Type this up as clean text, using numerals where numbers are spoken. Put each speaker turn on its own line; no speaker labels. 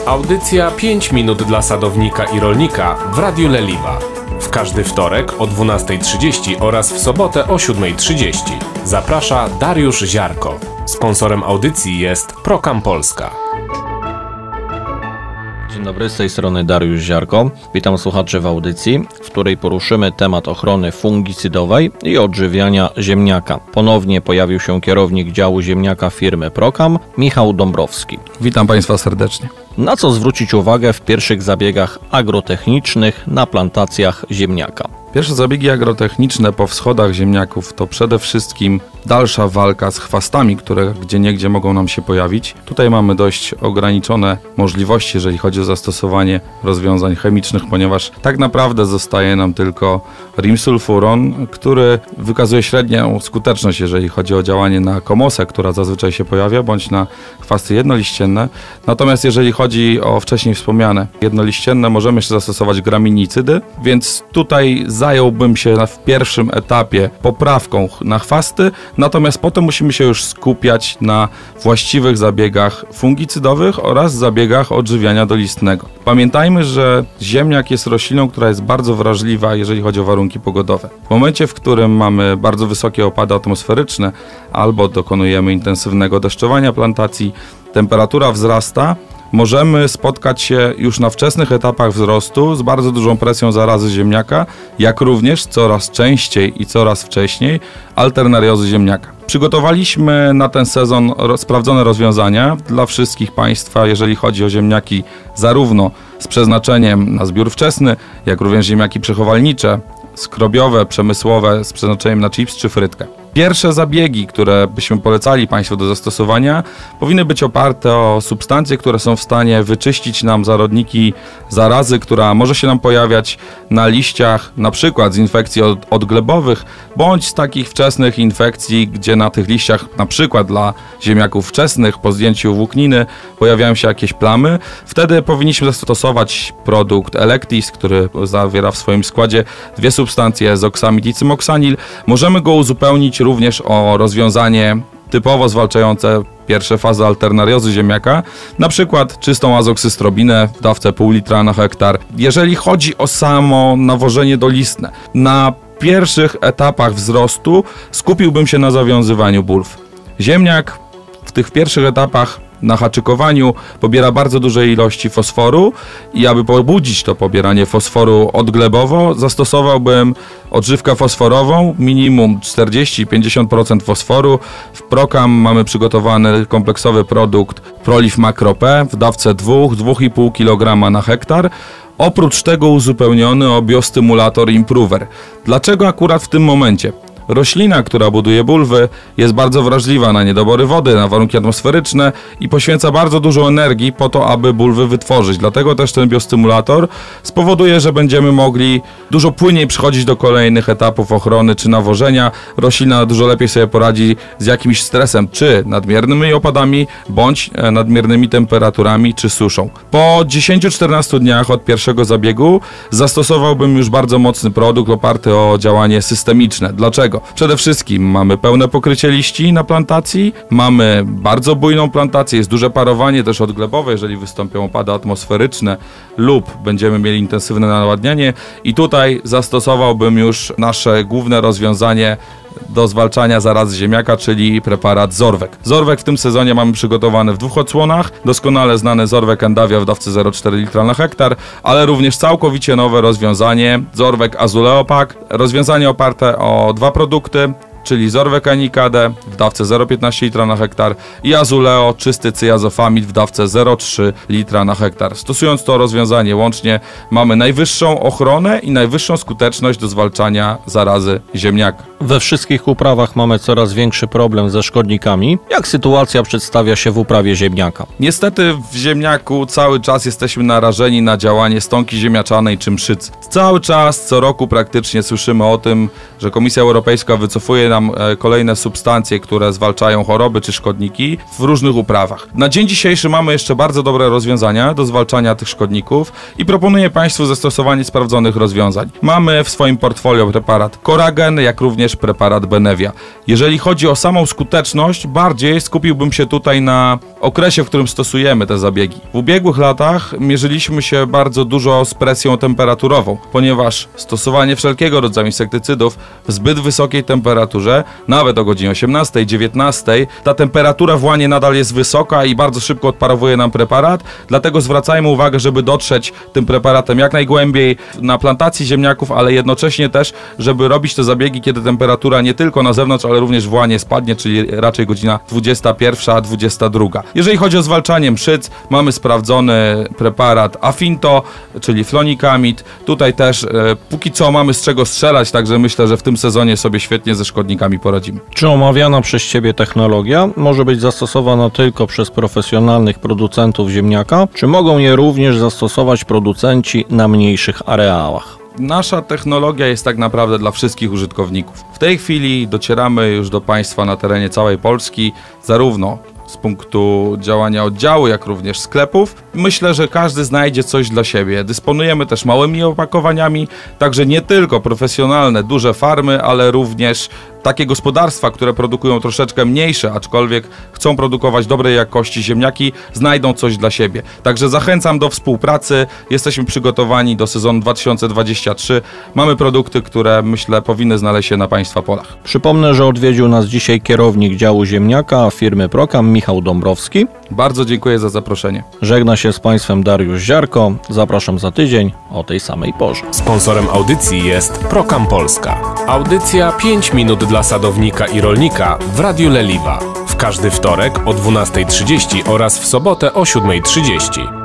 Audycja 5 minut dla sadownika i rolnika w Radiu Leliwa. W każdy wtorek o 12:30 oraz w sobotę o 7:30. Zaprasza Dariusz Ziarko. Sponsorem audycji jest Procam Polska.
Dzień dobry, z tej strony Dariusz Ziarko. Witam słuchaczy w audycji, w której poruszymy temat ochrony fungicydowej i odżywiania ziemniaka. Ponownie pojawił się kierownik działu ziemniaka firmy Procam, Michał Dąbrowski.
Witam Państwa serdecznie.
Na co zwrócić uwagę w pierwszych zabiegach agrotechnicznych na plantacjach ziemniaka?
Pierwsze zabiegi agrotechniczne po wschodach ziemniaków to przede wszystkim dalsza walka z chwastami, które gdzieniegdzie mogą nam się pojawić. Tutaj mamy dość ograniczone możliwości, jeżeli chodzi o zastosowanie rozwiązań chemicznych, ponieważ tak naprawdę zostaje nam tylko rimsulfuron, który wykazuje średnią skuteczność, jeżeli chodzi o działanie na komosę, która zazwyczaj się pojawia, bądź na chwasty jednoliścienne. Natomiast jeżeli chodzi o wcześniej wspomniane jednoliścienne, możemy jeszcze zastosować graminicydy, więc tutaj zająłbym się w pierwszym etapie poprawką na chwasty, natomiast potem musimy się już skupiać na właściwych zabiegach fungicydowych oraz zabiegach odżywiania dolistnego. Pamiętajmy, że ziemniak jest rośliną, która jest bardzo wrażliwa, jeżeli chodzi o warunki pogodowe. W momencie, w którym mamy bardzo wysokie opady atmosferyczne albo dokonujemy intensywnego deszczowania plantacji, temperatura wzrasta, możemy spotkać się już na wczesnych etapach wzrostu z bardzo dużą presją zarazy ziemniaka, jak również coraz częściej i coraz wcześniej alternariozy ziemniaka. Przygotowaliśmy na ten sezon sprawdzone rozwiązania dla wszystkich Państwa, jeżeli chodzi o ziemniaki zarówno z przeznaczeniem na zbiór wczesny, jak również ziemniaki przechowalnicze, skrobiowe, przemysłowe z przeznaczeniem na chips czy frytkę. Pierwsze zabiegi, które byśmy polecali Państwu do zastosowania, powinny być oparte o substancje, które są w stanie wyczyścić nam zarodniki zarazy, która może się nam pojawiać na liściach, na przykład z infekcji odglebowych, bądź z takich wczesnych infekcji, gdzie na tych liściach, na przykład dla ziemniaków wczesnych, po zdjęciu włókniny, pojawiają się jakieś plamy. Wtedy powinniśmy zastosować produkt Electis, który zawiera w swoim składzie dwie substancje, zoksamid i cymoksanil. Możemy go uzupełnić również o rozwiązanie typowo zwalczające pierwsze fazy alternariozy ziemniaka, na przykład czystą azoksystrobinę w dawce pół litra na hektar. Jeżeli chodzi o samo nawożenie dolistne, na pierwszych etapach wzrostu skupiłbym się na zawiązywaniu bulw. Ziemniak w tych pierwszych etapach na haczykowaniu pobiera bardzo duże ilości fosforu i aby pobudzić to pobieranie fosforu odglebowo, zastosowałbym odżywkę fosforową, minimum 40-50% fosforu. W Procam mamy przygotowany kompleksowy produkt Proliv Macro P w dawce 2,5 kg na hektar. Oprócz tego uzupełniony o biostymulator Improver. Dlaczego akurat w tym momencie? Roślina, która buduje bulwy, jest bardzo wrażliwa na niedobory wody, na warunki atmosferyczne i poświęca bardzo dużo energii po to, aby bulwy wytworzyć. Dlatego też ten biostymulator spowoduje, że będziemy mogli dużo płynniej przechodzić do kolejnych etapów ochrony czy nawożenia. Roślina dużo lepiej sobie poradzi z jakimś stresem, czy nadmiernymi opadami, bądź nadmiernymi temperaturami, czy suszą. Po 10-14 dniach od pierwszego zabiegu zastosowałbym już bardzo mocny produkt oparty o działanie systemiczne. Dlaczego? Przede wszystkim mamy pełne pokrycie liści na plantacji, mamy bardzo bujną plantację, jest duże parowanie też odglebowe, jeżeli wystąpią opady atmosferyczne lub będziemy mieli intensywne nawadnianie i tutaj zastosowałbym już nasze główne rozwiązanie do zwalczania zarazy ziemniaka, czyli preparat Zorwek. Zorwek w tym sezonie mamy przygotowany w dwóch odsłonach, doskonale znany Zorwek Endavia w dawce 0,4 litra na hektar, ale również całkowicie nowe rozwiązanie Zorwek Azuleopak, rozwiązanie oparte o dwa produkty, czyli Zorwek Anikade w dawce 0,15 litra na hektar i Azuleo czysty cyjazofamid w dawce 0,3 litra na hektar. Stosując to rozwiązanie łącznie mamy najwyższą ochronę i najwyższą skuteczność do zwalczania zarazy ziemniaka.
We wszystkich uprawach mamy coraz większy problem ze szkodnikami. Jak sytuacja przedstawia się w uprawie ziemniaka?
Niestety w ziemniaku cały czas jesteśmy narażeni na działanie stonki ziemniaczanej czy mszycy. Cały czas, co roku praktycznie słyszymy o tym, że Komisja Europejska wycofuje nam kolejne substancje, które zwalczają choroby czy szkodniki w różnych uprawach. Na dzień dzisiejszy mamy jeszcze bardzo dobre rozwiązania do zwalczania tych szkodników i proponuję Państwu zastosowanie sprawdzonych rozwiązań. Mamy w swoim portfolio preparat Coragen, jak również preparat Benevia. Jeżeli chodzi o samą skuteczność, bardziej skupiłbym się tutaj na okresie, w którym stosujemy te zabiegi. W ubiegłych latach mierzyliśmy się bardzo dużo z presją temperaturową, ponieważ stosowanie wszelkiego rodzaju insektycydów w zbyt wysokiej temperaturze, nawet o godzinie 18, 19, ta temperatura w łanie nadal jest wysoka i bardzo szybko odparowuje nam preparat, dlatego zwracajmy uwagę, żeby dotrzeć tym preparatem jak najgłębiej na plantacji ziemniaków, ale jednocześnie też, żeby robić te zabiegi, kiedy temperatura nie tylko na zewnątrz, ale również w łanie spadnie, czyli raczej godzina 21, 22. Jeżeli chodzi o zwalczanie mszyc, mamy sprawdzony preparat Afinto, czyli flonikamid. Tutaj też póki co mamy z czego strzelać, także myślę, że w tym sezonie sobie świetnie ze szkodnikami poradzimy.
Czy omawiana przez Ciebie technologia może być zastosowana tylko przez profesjonalnych producentów ziemniaka, czy mogą je również zastosować producenci na mniejszych areałach?
Nasza technologia jest tak naprawdę dla wszystkich użytkowników. W tej chwili docieramy już do Państwa na terenie całej Polski, zarówno z punktu działania oddziału, jak również sklepów. Myślę, że każdy znajdzie coś dla siebie. Dysponujemy też małymi opakowaniami, także nie tylko profesjonalne, duże farmy, ale również takie gospodarstwa, które produkują troszeczkę mniejsze, aczkolwiek chcą produkować dobrej jakości ziemniaki, znajdą coś dla siebie. Także zachęcam do współpracy. Jesteśmy przygotowani do sezonu 2023. Mamy produkty, które myślę powinny znaleźć się na Państwa polach.
Przypomnę, że odwiedził nas dzisiaj kierownik działu ziemniaka firmy Procam, Michał Dąbrowski.
Bardzo dziękuję za zaproszenie.
Żegna się z Państwem Dariusz Ziarko. Zapraszam za tydzień o tej samej porze.
Sponsorem audycji jest Procam Polska. Audycja 5 minut dla sadownika i rolnika w Radiu Leliwa. W każdy wtorek o 12:30 oraz w sobotę o 7:30.